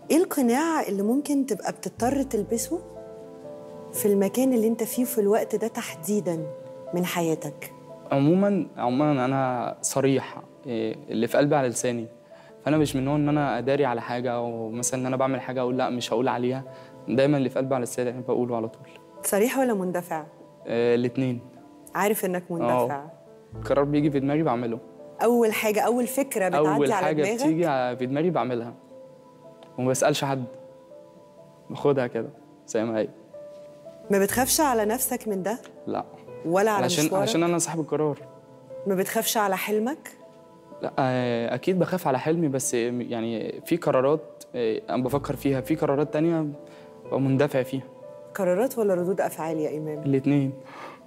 ايه القناع اللي ممكن تبقى بتضطر تلبسه في المكان اللي انت فيه في الوقت ده تحديدا من حياتك؟ عموما انا صريح، اللي في قلبي على لساني. فانا مش من نوع ان انا اداري على حاجه، او مثلا ان انا بعمل حاجه اقول لا مش هقول عليها. دايما اللي في قلبي على لساني يعني بقوله على طول. صريح ولا مندفع؟ الاتنين. عارف انك مندفع. القرار بيجي في دماغي بعمله. اول حاجه، اول فكره بتعدي اول على حاجه دماغك بتيجي في دماغي بعملها، وما بسالش حد، باخدها كده زي ما هي. ما بتخافش على نفسك من ده؟ لا. ولا على مشوارك؟ عشان انا صاحب القرار. ما بتخافش على حلمك؟ لا، اكيد بخاف على حلمي، بس يعني في قرارات انا بفكر فيها، في قرارات تانية ببقى مندفع فيها. قرارات ولا ردود افعال يا امام؟ الاتنين.